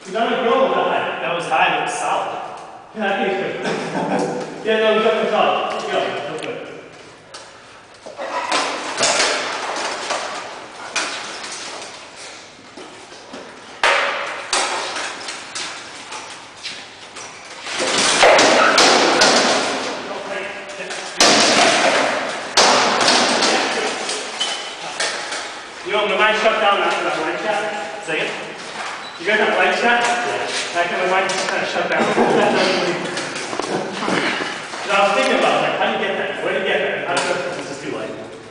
You gotta go high. That was high, but it was solid. Yeah, I think it's good. Yeah, no, you got the solid. Keep going. That's good. You know, my mind shut down after that line shot. Say it. You guys have line shot? Yeah. I think my mind just kind of shut down. So I was thinking about like, how do you get that? Where do you get that? How do you, This is too light.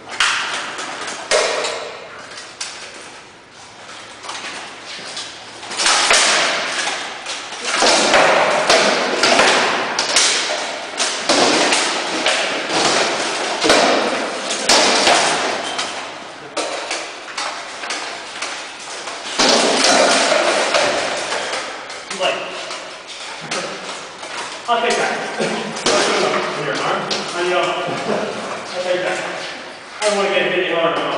Too light. I'll take that. On your arm? On your, I'll take that. I don't want to get hit hard on